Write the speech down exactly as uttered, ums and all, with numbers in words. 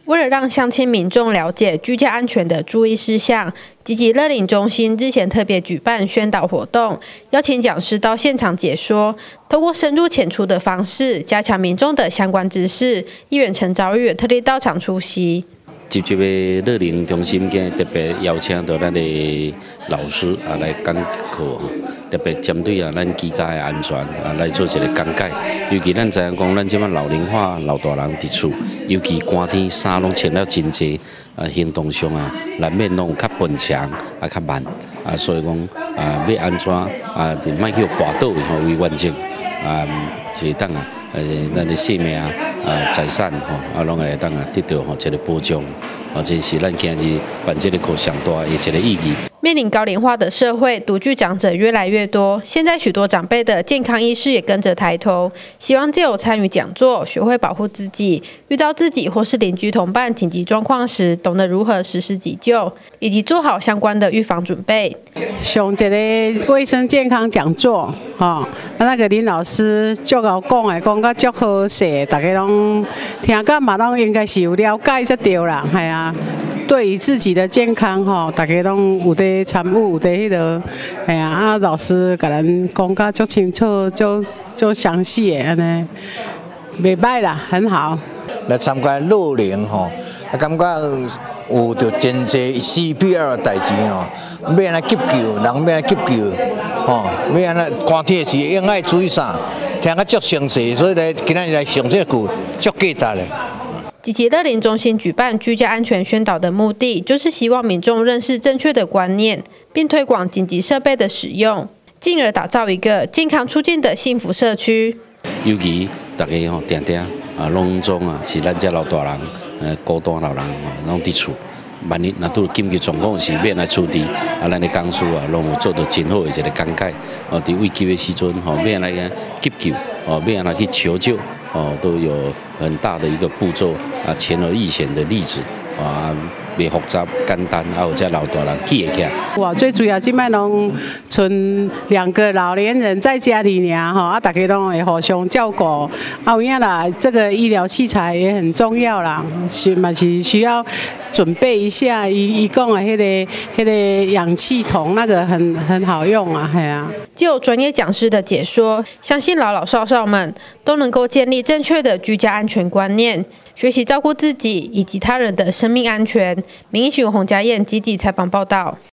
为了让乡亲民众了解居家安全的注意事项，积极乐龄中心日前特别举办宣导活动，邀请讲师到现场解说，透过深入浅出的方式，加强民众的相关知识。议员陈昭玉特地到场出席。 集集的乐龄中心，今特别邀请到咱的老师啊来讲课，特别针对啊咱居家的安全啊来做一个讲解。尤其咱知影讲，咱即摆老龄化老大人伫厝，尤其寒天衫拢穿了真济，啊行动上啊难免拢有较笨强啊较慢啊，所以讲啊要安怎啊，就莫去跋倒吼为原则啊，就当啊呃咱的性命啊。 啊，财产吼，啊，拢会当啊得到吼一个保障，啊，这是咱今日办这个课上大的一个意义。 面临高龄化的社会，独居长者越来越多，现在许多长辈的健康意识也跟着抬头，希望藉由参与讲座，学会保护自己，遇到自己或是邻居同伴紧急状况时，懂得如何实施急救，以及做好相关的预防准备。 上一个卫生健康讲座，吼、哦，啊那个林老师足够讲的，讲到足好势，大家拢听到嘛，拢应该是有了解才对啦，系啊。 对于自己的健康吼，大家拢有在参与，有在迄个，哎呀，啊老师甲咱讲甲足清楚、足足详细的安尼，袂歹啦，很好。 来参加乐龄吼，啊感觉有着真济 C P R 的代志吼，要安怎急救，人要安怎急救，吼，要安怎寒天时应该注意啥，听甲足详细，所以来今仔日来上这个课足价值的。 积极乐龄中心举办居家安全宣导的目的，就是希望民众认识正确的观念，并推广紧急设备的使用，进而打造一个健康促进的幸福社区。 尤其大家吼定定啊，拢总啊是咱这老大人，呃，孤单老人吼，拢伫厝。万一若拄紧急状况时，要来处理，啊，咱的讲师啊，拢有做到真好的一个讲解。哦，伫危急的时阵，吼，要安来急救，哦，要安来去求救。 哦，都有很大的一个步骤啊，显而易见的例子啊，袂复杂简单，啊，有这老大人记会起来。 哇，最主要即摆拢剩两个老年人在家里尔吼，啊，大家拢会互相照顾。啊，有影啦，这个医疗器材也很重要啦，是嘛是需要准备一下。伊伊讲的迄个迄个氧气筒，那个很很好用啊，系啊。 藉由专业讲师的解说，相信老老少少们都能够建立正确的居家安全观念，学习照顾自己以及他人的生命安全。民意新闻洪家燕积极采访报道。